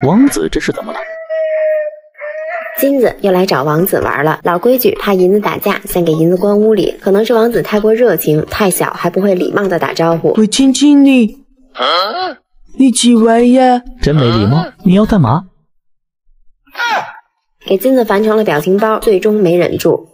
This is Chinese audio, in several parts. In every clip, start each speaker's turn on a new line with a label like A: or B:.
A: 王子这是怎么了？
B: 金子又来找王子玩了，老规矩，怕银子打架，先给银子关屋里。可能是王子太过热情，太小，还不会礼貌的打招呼。
C: 我亲亲你，一起玩呀！
A: 真没礼貌，你要干嘛？
B: 给金子烦成了表情包，最终没忍住。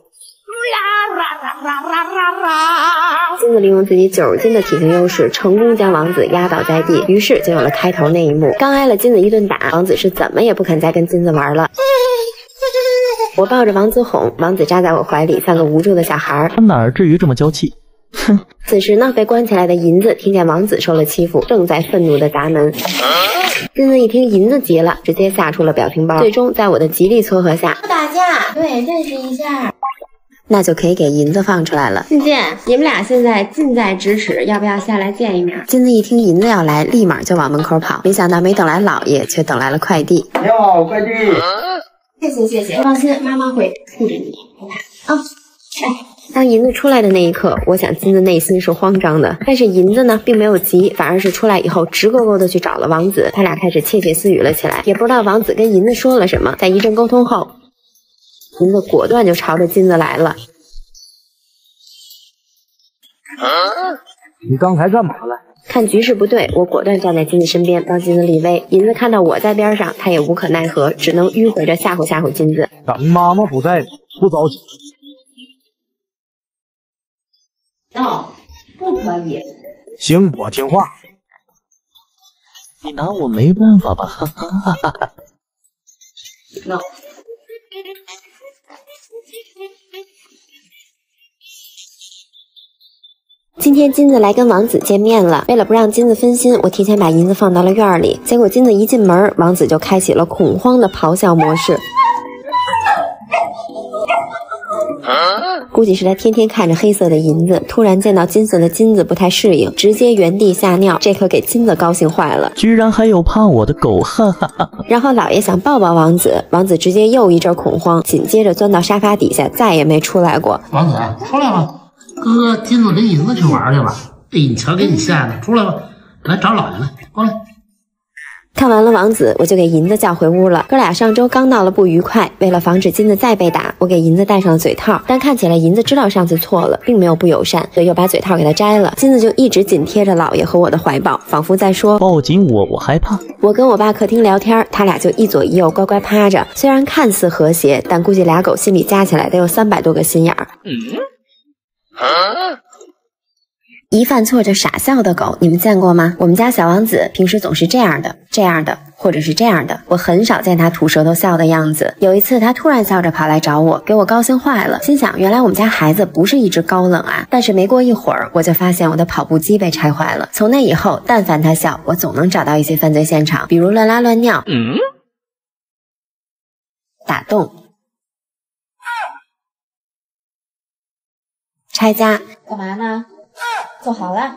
B: 金子利用自己90斤的体型优势，成功将王子压倒在地，于是就有了开头那一幕。刚挨了金子一顿打，王子是怎么也不肯再跟金子玩了。我抱着王子哄，王子扎在我怀里，像个无助的小孩。
A: 他哪至于这么娇气？哼！
B: 此时呢，被关起来的银子听见王子受了欺负，正在愤怒的砸门。金子一听银子急了，直接吓出了表情包。最终在我的极力撮合下，
D: 不打架，对，认识一下。
B: 那就可以给银子放出来了。信健，你们俩现在近在咫尺，要不要下来见一面？金子一听银子要来，立马就往门口跑。没想到没等来老爷，却等来了快递。
E: 你好，快递。
D: 谢谢，放心，妈妈会护着你，不怕啊。
B: 当银子出来的那一刻，我想金子内心是慌张的，但是银子呢并没有急，反而是出来以后直勾勾的去找了王子，他俩开始窃窃私语了起来。也不知道王子跟银子说了什么，在一阵沟通后，银子果断就朝着金子来了。
E: 你刚才干嘛了？
B: 看局势不对，我果断站在金子身边帮金子立威。银子看到我在边上，他也无可奈何，只能迂回着吓唬金子。
E: 咱妈妈不在，不着急。
D: 不可以。
E: 行，我听话。
A: 你拿我没办法吧？哈哈哈哈。
D: No。
B: 今天金子来跟王子见面了，为了不让金子分心，我提前把银子放到了院里。结果金子一进门，王子就开启了恐慌的咆哮模式。估计是他天天看着黑色的银子，突然见到金色的金子不太适应，直接原地吓尿，这可给金子高兴坏了。
A: 居然还有怕我的狗，哈哈哈。
B: 然后老爷想抱抱王子，王子直接又一阵恐慌，紧接着钻到沙发底下，再也没出来过。
F: 王子，出来吧，哥哥金子跟银子去玩去了。哎，你瞧给你吓的，出来吧，来找老爷来，过来。
B: 看完了王子，我就给银子叫回屋了。哥俩上周刚闹了不愉快，为了防止金子再被打，我给银子戴上了嘴套。但看起来银子知道上次错了，并没有不友善，所以又把嘴套给他摘了。金子就一直紧贴着老爷和我的怀抱，仿佛在说：
A: 抱紧我，我害怕。
B: 我跟我爸客厅聊天，他俩就一左一右乖乖趴着。虽然看似和谐，但估计俩狗心里加起来得有300多个心眼儿。一犯错就傻笑的狗，你们见过吗？我们家小王子平时总是这样的，或者是这样的，我很少见他吐舌头笑的样子。有一次他突然笑着跑来找我，给我高兴坏了，心想原来我们家孩子不是一直高冷啊。但是没过一会儿，我就发现我的跑步机被拆坏了。从那以后，但凡他笑，我总能找到一些犯罪现场，比如乱拉乱尿、打洞、拆家。
D: 干嘛呢？坐好了。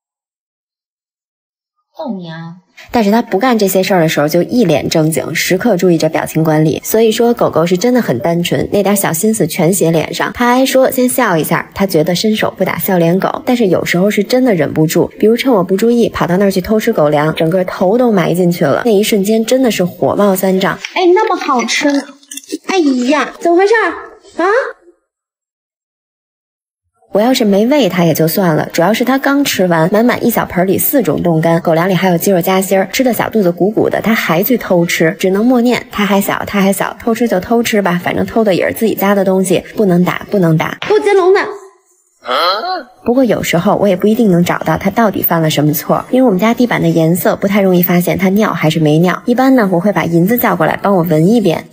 D: 逗你啊。
B: 但是他不干这些事儿的时候就一脸正经，时刻注意着表情管理。所以说狗狗是真的很单纯，那点小心思全写脸上。他还说先笑一下，他觉得伸手不打笑脸狗，但是有时候是真的忍不住，比如趁我不注意跑到那儿去偷吃狗粮，整个头都埋进去了，那一瞬间真的是火冒三丈。
D: 哎，那么好吃呢？哎呀，怎么回事啊？
B: 我要是没喂它也就算了，主要是它刚吃完，满满一小盆里4种冻干，狗粮里还有鸡肉夹心，吃的小肚子鼓鼓的，它还去偷吃，只能默念它还小，偷吃就偷吃吧，反正偷的也是自己家的东西，不能打。
D: 偷接笼子。
B: 不过有时候我也不一定能找到它到底犯了什么错，因为我们家地板的颜色不太容易发现它尿还是没尿。一般呢，我会把银子叫过来帮我闻一遍。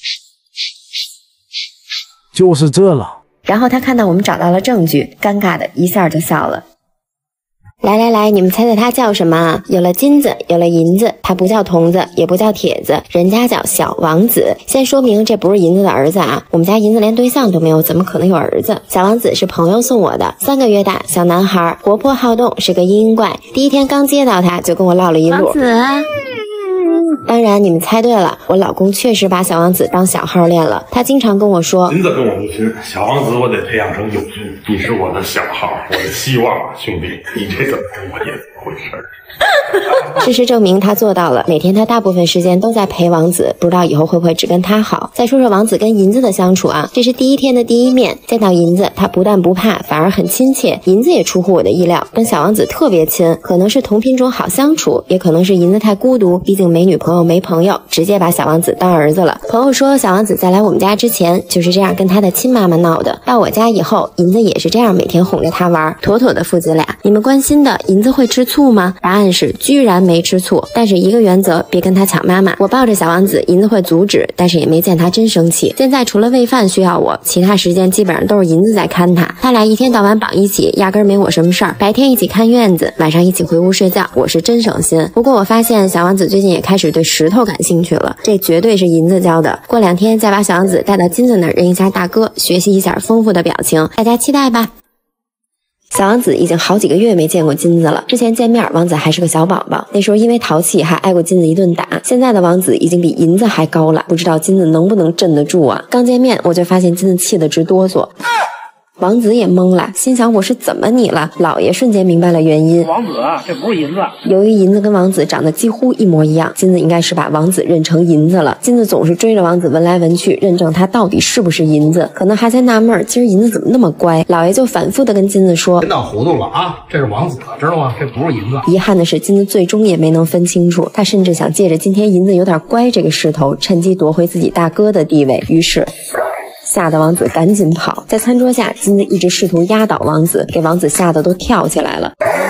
E: 就是这了。
B: 然后他看到我们找到了证据，尴尬的一下就笑了。来，你们猜猜他叫什么？有了金子，有了银子，他不叫童子，也不叫铁子，人家叫小王子。先说明这不是银子的儿子啊，我们家银子连对象都没有，怎么可能有儿子？小王子是朋友送我的，3个月大，小男孩，活泼好动，是个阴阴怪。第一天刚接到他就跟我唠了一路。
D: 王子。
B: 当然你们猜对了，我老公确实把小王子当小号练了，他经常跟我说，
G: 银子跟我不亲，小王子我得培养成友军，你是我的小号，我的希望，兄弟，你这怎么跟我也回事儿？
B: 事实证明，他做到了。每天他大部分时间都在陪王子，不知道以后会不会只跟他好。再说说王子跟银子的相处啊，这是第一天的第一面，见到银子，他不但不怕，反而很亲切。银子也出乎我的意料，跟小王子特别亲，可能是同品种好相处，也可能是银子太孤独，毕竟没女朋友没朋友，直接把小王子当儿子了。朋友说，小王子在来我们家之前就是这样跟他的亲妈妈闹的，到我家以后，银子也是这样每天哄着他玩，妥妥的父子俩。你们关心的银子会吃醋吗？答案是居然没吃醋，但是一个原则，别跟他抢妈妈。我抱着小王子，银子会阻止，但是也没见他真生气。现在除了喂饭需要我，其他时间基本上都是银子在看他。他俩一天到晚绑一起，压根没我什么事儿。白天一起看院子，晚上一起回屋睡觉，我是真省心。不过我发现小王子最近也开始对石头感兴趣了，这绝对是银子教的。过2天再把小王子带到金子那儿认一下大哥，学习一下丰富的表情，大家期待吧。小王子已经好几个月没见过金子了。之前见面，王子还是个小宝宝，那时候因为淘气还挨过金子一顿打。现在的王子已经比银子还高了，不知道金子能不能镇得住啊？刚见面我就发现金子气得直哆嗦。王子也懵了，心想我是怎么你了？老爷瞬间明白了原因。
E: 王子，这不是银子。
B: 由于银子跟王子长得几乎一模一样，金子应该是把王子认成银子了。金子总是追着王子闻来闻去，认证他到底是不是银子。可能还在纳闷，今儿银子怎么那么乖？老爷就反复的跟金子说：“
F: 别闹糊涂了啊，这是王子，知道吗？这不是银子。”
B: 遗憾的是，金子最终也没能分清楚。他甚至想借着今天银子有点乖这个势头，趁机夺回自己大哥的地位。于是吓得王子赶紧跑，在餐桌下，金子一直试图压倒王子，给王子吓得都跳起来了。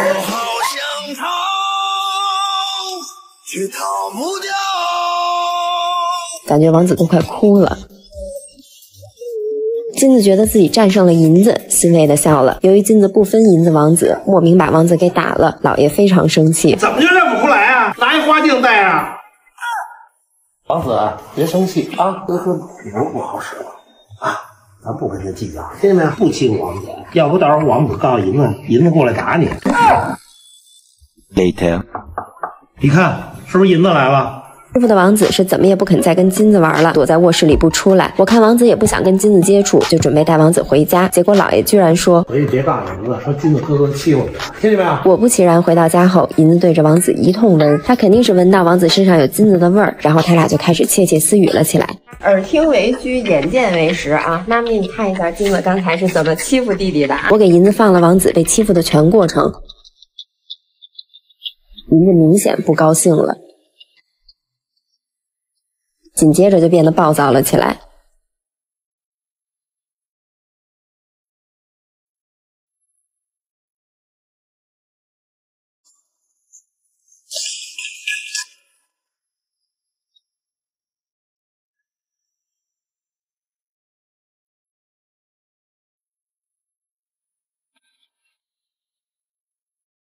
B: 感觉王子都快哭了。金子觉得自己战胜了银子，欣慰的笑了。由于金子不分银子王子，莫名把王子给打了，老爷非常生气。
F: 怎么就认不出来啊？拿一花镜戴上。王子，别生气啊，哥哥比如不好使了啊，咱不跟他计较，听见没有？不欺负王子，要不到时候王子告诉银子，银子过来打你。
A: Later，
F: 你看是不是银子来了？
B: 师傅的王子是怎么也不肯再跟金子玩了，躲在卧室里不出来。我看王子也不想跟金子接触，就准备带王子回家。结果老爷居然说：“
F: 回去别告诉银子，说金子哥哥欺负你了，听见没有？”
B: 果不其然，回到家后，银子对着王子一通闻，他肯定是闻到王子身上有金子的味儿，然后他俩就开始窃窃私语了起来。耳听为虚，眼见为实啊！妈咪，你看一下金子刚才是怎么欺负弟弟的。我给银子放了王子被欺负的全过程。银子明显不高兴了，紧接着就变得暴躁了起来。